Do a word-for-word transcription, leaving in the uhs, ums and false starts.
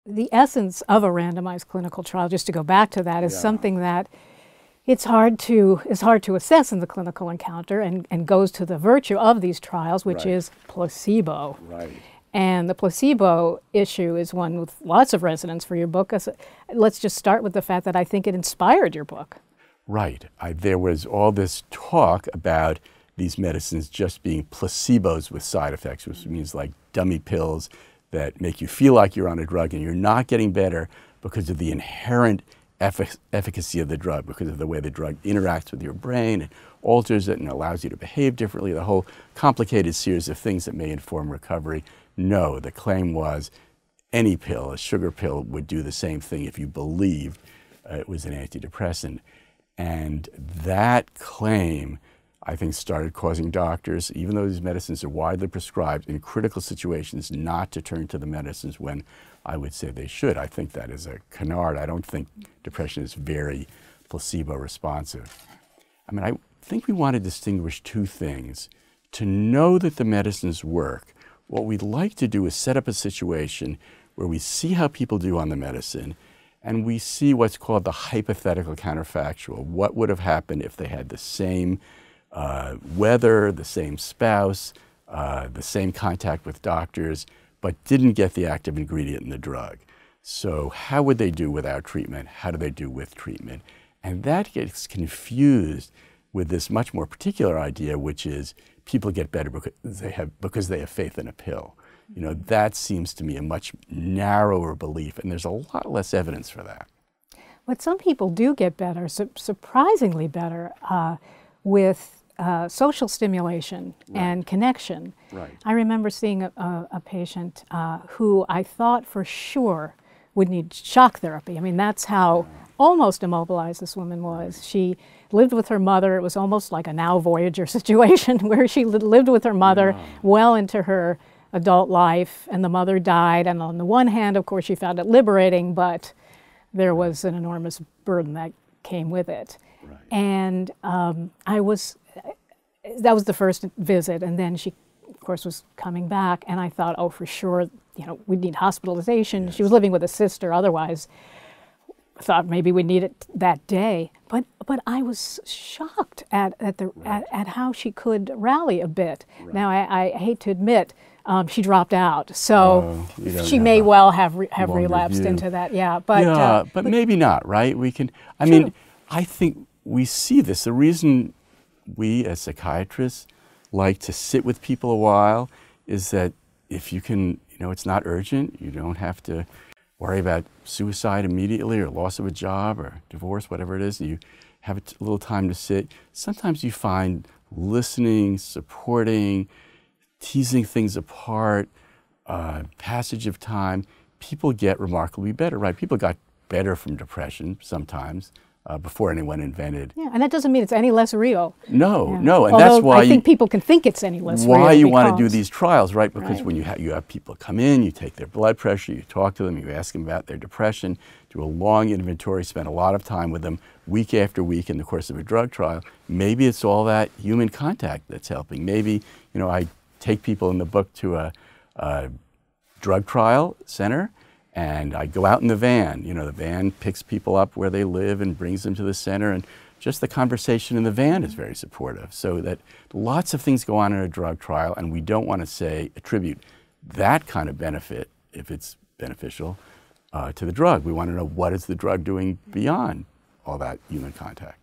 the essence of a randomized clinical trial, just to go back to that, is Yeah. something that it's hard to is hard to assess in the clinical encounter, and, and goes to the virtue of these trials, which Right. is placebo. Right. And the placebo issue is one with lots of resonance for your book. Let's just start with the fact that I think it inspired your book. Right. I, there was all this talk about these medicines just being placebos with side effects, which means like dummy pills that make you feel like you're on a drug and you're not getting better because of the inherent effic efficacy of the drug, because of the way the drug interacts with your brain and alters it and allows you to behave differently, the whole complicated series of things that may inform recovery. No, the claim was any pill, a sugar pill, would do the same thing if you believed uh, it was an antidepressant. And that claim, I think, started causing doctors, even though these medicines are widely prescribed, in critical situations not to turn to the medicines when I would say they should. I think that is a canard. I don't think depression is very placebo responsive. I mean, I think we want to distinguish two things. To know that the medicines work, what we'd like to do is set up a situation where we see how people do on the medicine, and we see what's called the hypothetical counterfactual. What would have happened if they had the same uh, weather, the same spouse, uh, the same contact with doctors, but didn't get the active ingredient in the drug? So how would they do without treatment? How do they do with treatment? And that gets confused with this much more particular idea, which is people get better because they have, because they have faith in a pill. You know, that seems to me a much narrower belief, and there's a lot less evidence for that. But some people do get better, su surprisingly better, uh, with uh, social stimulation Right. and connection. Right. I remember seeing a, a, a patient uh, who I thought for sure would need shock therapy. I mean, that's how almost immobilized this woman was. She lived with her mother. It was almost like a Now Voyager situation where she li lived with her mother Yeah. well into her adult life, and the mother died. And on the one hand, of course, she found it liberating, but there was an enormous burden that came with it. Right. And um, I was, that was the first visit, and then she, of course, was coming back, and I thought, oh, for sure, you know, we'd need hospitalization. Yes. She was living with a sister, otherwise, I thought maybe we'd need it that day. But but I was shocked at, at, the, Right. at, at how she could rally a bit. Right. Now, I, I hate to admit, um, she dropped out, so Oh, you don't she have may a well have re have longer relapsed view. into that. Yeah, but yeah, uh, but, maybe not, right? We can, I True. mean, I think we see this. The reason we as psychiatrists like to sit with people a while is that if you can, you know, it's not urgent, you don't have to worry about suicide immediately or loss of a job or divorce, whatever it is, you have a little time to sit. Sometimes you find listening, supporting, teasing things apart, uh, passage of time, people get remarkably better, right? People got better from depression sometimes uh, before anyone invented. yeah, and that doesn't mean it's any less real. No, Yeah. no, and Although that's why I think you, people can think it's any less real. why you want to do because- these trials, right? Because Right. when you, ha you have people come in, you take their blood pressure, you talk to them, you ask them about their depression, do a long inventory, spend a lot of time with them week after week in the course of a drug trial. Maybe it's all that human contact that's helping. Maybe, you know, I take people in the book to a, a drug trial center, and I go out in the van. You know, the van picks people up where they live and brings them to the center, and just the conversation in the van is very supportive. So that lots of things go on in a drug trial, and we don't want to say, attribute that kind of benefit, if it's beneficial, uh, to the drug. We want to know, what is the drug doing beyond all that human contact.